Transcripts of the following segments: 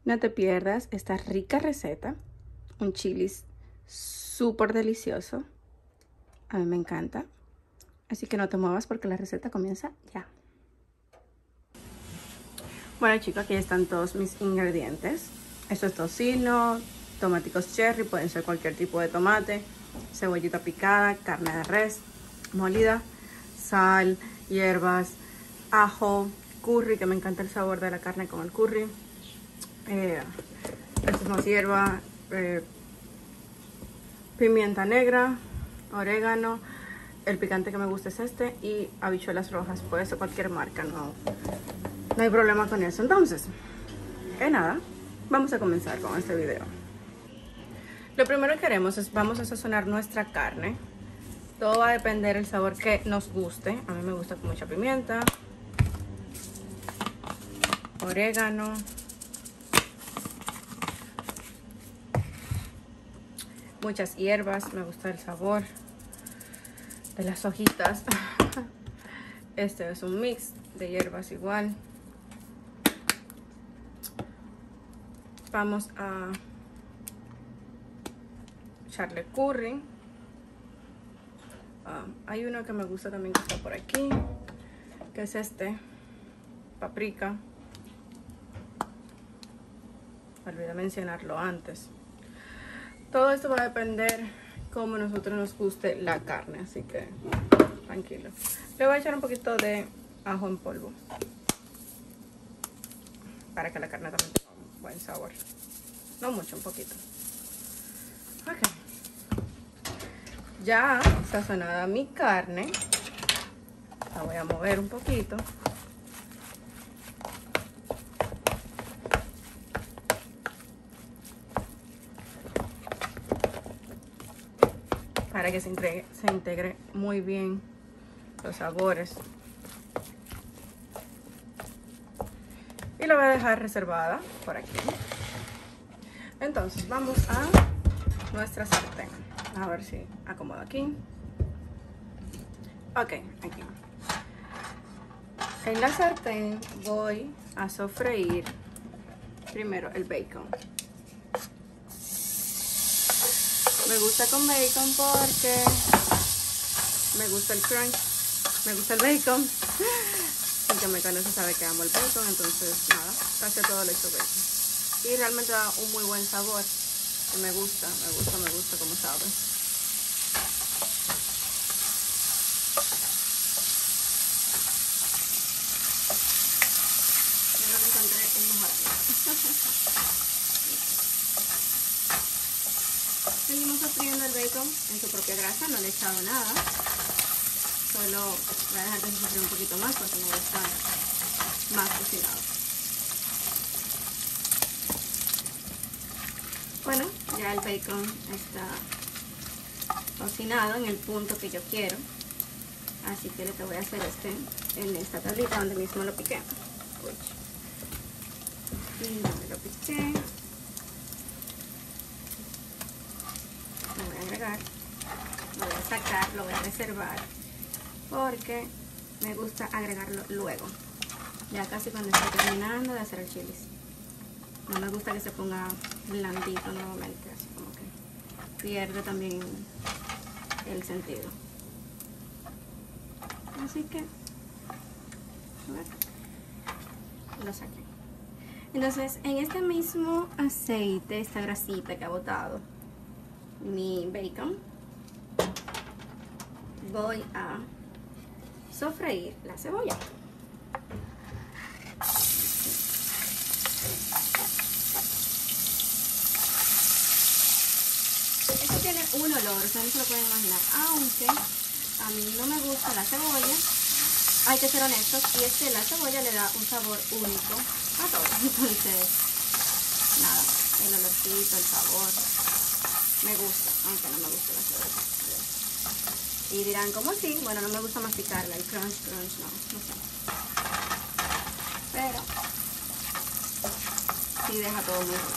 No te pierdas esta rica receta, un chilis súper delicioso. A mí me encanta. Así que no te muevas porque la receta comienza ya. Bueno chicos, aquí están todos mis ingredientes. Esto es tocino, tomáticos cherry, pueden ser cualquier tipo de tomate, cebollita picada, carne de res molida, sal, hierbas, ajo, curry, que me encanta el sabor de la carne con el curry. Esto es más hierba, pimienta negra, orégano, el picante que me gusta es este, y habichuelas rojas, puede ser cualquier marca, no hay problema con eso. Entonces, nada, vamos a comenzar con este video. Lo primero que haremos es, vamos a sazonar nuestra carne. Todo va a depender del sabor que nos guste. A mí me gusta con mucha pimienta, orégano, muchas hierbas, me gusta el sabor de las hojitas. Este es un mix de hierbas igual. Vamos a echarle curry. Hay uno que me gusta también que está por aquí, que es este, paprika. Olvidé mencionarlo antes. Todo esto va a depender cómo a nosotros nos guste la carne, así que tranquilo. Le voy a echar un poquito de ajo en polvo para que la carne también tenga un buen sabor. No mucho, un poquito. Ok. Ya sazonada mi carne, la voy a mover un poquito. Para que se integre muy bien los sabores. Y la voy a dejar reservada por aquí. Entonces vamos a nuestra sartén. A ver si acomodo aquí. Ok, aquí. En la sartén voy a sofreír primero el bacon. Me gusta con bacon porque me gusta el crunch, me gusta el bacon. El que me conoce sabe que amo el bacon, entonces nada, casi todo le echo bacon. Y realmente da un muy buen sabor. Me gusta como sabe. Ya lo encontré un mejor. Seguimos sofriendo el bacon en su propia grasa, no le he echado nada. Solo voy a dejar que se sofría un poquito más porque me gusta más cocinado. Bueno, ya el bacon está cocinado en el punto que yo quiero. Así que lo que voy a hacer es en esta tablita donde mismo lo piqué. Y donde lo piqué, lo voy a agregar, lo voy a sacar, lo voy a reservar porque me gusta agregarlo luego, ya casi cuando estoy terminando de hacer el chilis. No me gusta que se ponga blandito nuevamente, así como que pierde también el sentido. Así que lo saqué. Entonces en este mismo aceite, esta grasita que ha botado mi bacon, voy a sofreír la cebolla. Esto tiene un olor, ustedes no se lo pueden imaginar, aunque a mí no me gusta la cebolla, hay que ser honestos, y es que la cebolla le da un sabor único a todo. Entonces, nada, el olorcito, el sabor, me gusta, aunque no me gusta la cebolla. Y dirán, ¿cómo así? Bueno, no me gusta masticarla, el crunch, no sé. Pero sí deja todo muy rico.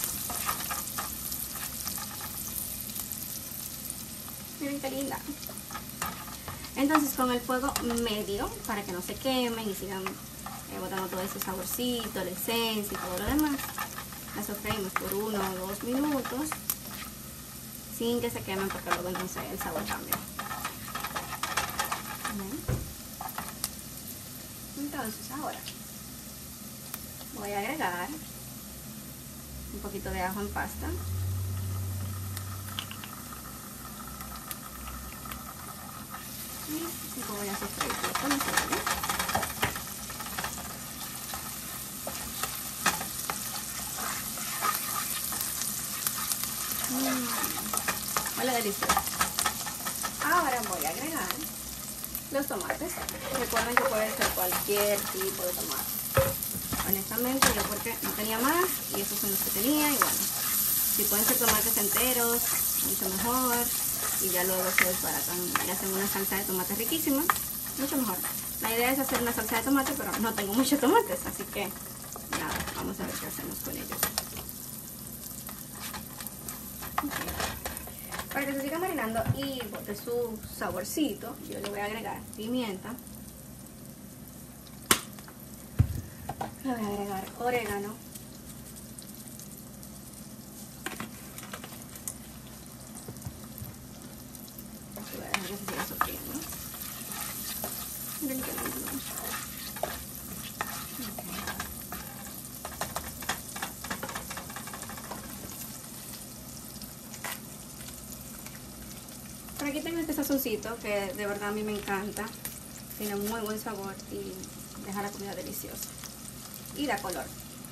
Miren qué linda. Entonces con el fuego medio, para que no se quemen y sigan botando todo ese saborcito, la esencia y todo lo demás, las sofreímos por 1 o 2 minutos sin que se quemen, porque luego entonces el sabor cambia. Entonces ahora voy a agregar un poquito de ajo en pasta. Y voy a sofreír con el cebolla. Huele delicioso. Ahora voy a agregar los tomates. Recuerden que puede ser cualquier tipo de tomate. Honestamente yo porque no tenía más y esos son los que tenía, y bueno, si pueden ser tomates enteros, mucho mejor, y ya luego se desbaratan y hacen una salsa de tomate riquísima, mucho mejor. La idea es hacer una salsa de tomate, pero no tengo muchos tomates, así que nada, vamos a ver qué hacemos con ellos. Okay. Para que se siga marinando y bote su saborcito, yo le voy a agregar pimienta. Le voy a agregar orégano. Voy a dejar que se siga sofriendo. Ven que no. Por aquí tengo este sazoncito que de verdad a mí me encanta. Tiene muy buen sabor y deja la comida deliciosa. Y da color.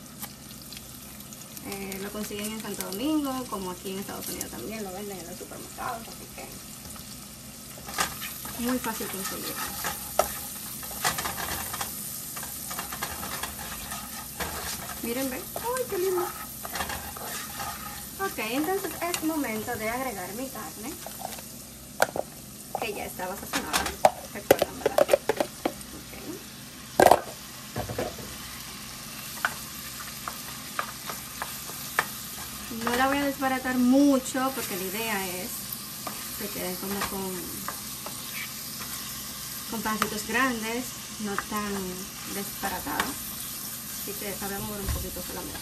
Lo consiguen en Santo Domingo, como aquí en Estados Unidos también lo venden en los supermercados, así que muy fácil conseguirlo. Miren, ven. ¡Ay, qué lindo! Ok, entonces es momento de agregar mi carne, que ya estaba sazonada. Recuérdamela. No la voy a desbaratar mucho porque la idea es que quede como con pedacitos grandes, no tan desbaratados. Así que la voy a mover un poquito solamente.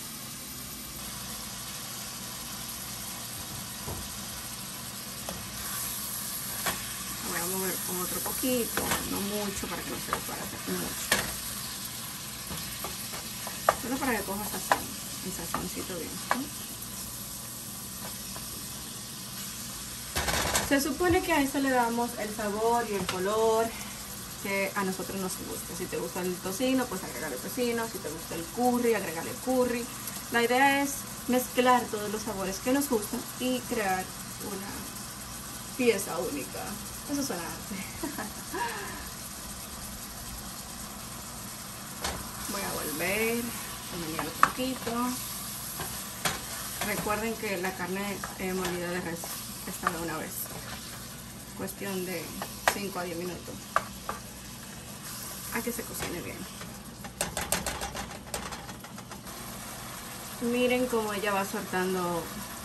La voy a mover con otro poquito, no mucho, para que no se desbarate mucho. Solo para que coja sazón, un sazoncito bien. Se supone que a eso le damos el sabor y el color que a nosotros nos gusta. Si te gusta el tocino, pues agregarle tocino. Si te gusta el curry, agregarle curry. La idea es mezclar todos los sabores que nos gustan y crear una pieza única. Eso suena arte. Voy a volver a menear un poquito. Recuerden que la carne molida de res está de una vez. Cuestión de 5 a 10 minutos a que se cocine bien. Miren cómo ella va soltando.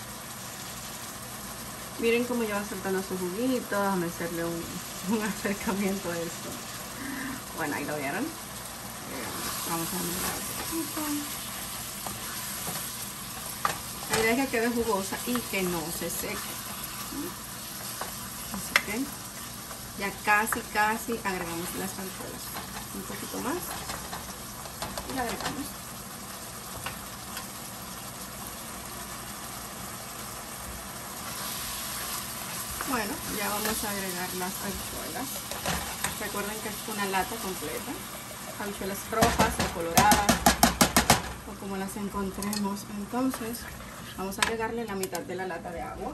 Miren cómo ella va soltando su juguito. Déjame hacerle un acercamiento a esto. Bueno, ahí lo vieron. Vamos a mirar un poquito. La idea es que quede jugosa y que no se seque. Así que ya casi agregamos las habichuelas. Un poquito más y la agregamos. Bueno, ya vamos a agregar las habichuelas. Recuerden que es una lata completa. Habichuelas rojas o coloradas o como las encontremos. Entonces vamos a agregarle la mitad de la lata de agua.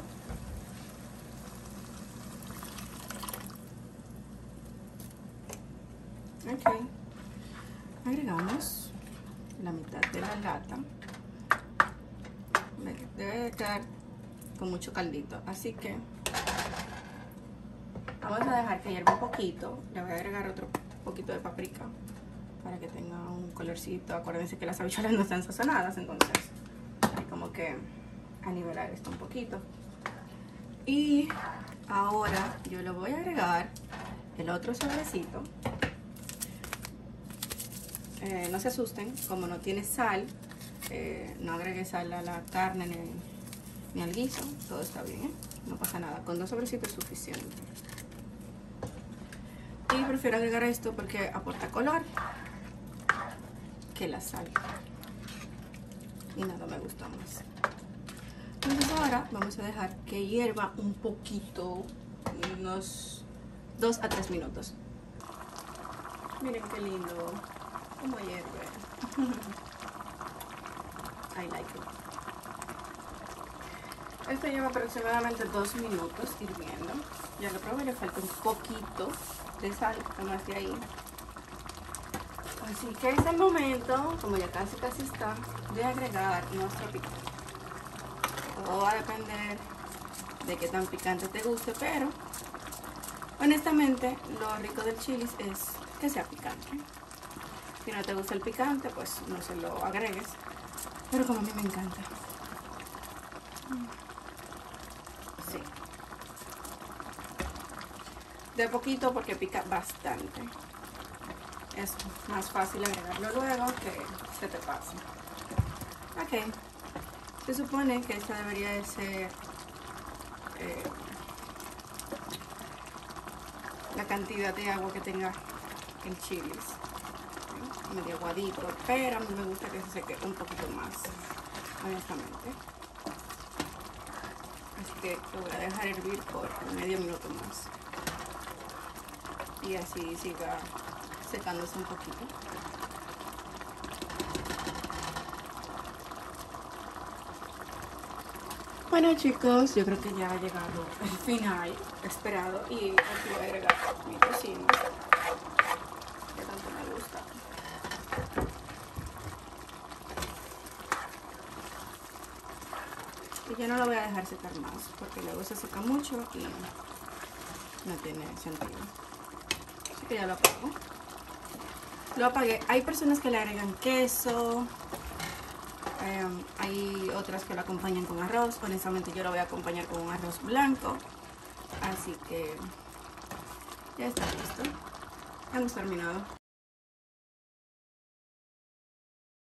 Ok, agregamos la mitad de la lata. Debe quedar con mucho caldito, así que vamos a dejar que hierva un poquito. Le voy a agregar otro poquito de paprika para que tenga un colorcito. Acuérdense que las habichuelas no están sazonadas, entonces hay como que a nivelar esto un poquito. Y ahora yo le voy a agregar el otro sobrecito. No se asusten, como no tiene sal, no agregué sal a la carne ni al guiso, todo está bien, ¿eh? No pasa nada, con 2 sobrecitos es suficiente. Y prefiero agregar esto porque aporta color que la sal. Y nada me gusta más. Entonces ahora vamos a dejar que hierva un poquito, unos 2 a 3 minutos. Miren qué lindo, cómo hierve. I like it. Esto lleva aproximadamente 2 minutos hirviendo. Ya lo probé, le falta un poquito de sal, más de ahí. Así que es el momento, como ya casi está, de agregar nuestro picante. Todo va a depender de qué tan picante te guste, pero honestamente lo rico del chili es que sea picante. Si no te gusta el picante, pues no se lo agregues, pero como a mí me encanta. Sí. De a poquito porque pica bastante. Es más fácil agregarlo luego que se te pase. Ok. Se supone que esta debería de ser la cantidad de agua que tenga el chili. Medio aguadito, pero a mí me gusta que se seque un poquito más, honestamente. Así que lo voy a dejar hervir por medio minuto más. Y así siga secándose un poquito. Bueno chicos, yo creo que ya ha llegado el final esperado y aquí voy a agregar mi tocino, que tanto me gusta. Y ya no lo voy a dejar secar más porque luego se seca mucho y no tiene sentido. Así que ya lo apago. Lo apagué. Hay personas que le agregan queso. Hay otras que lo acompañan con arroz. Honestamente yo lo voy a acompañar con un arroz blanco. Así que ya está listo. Hemos terminado.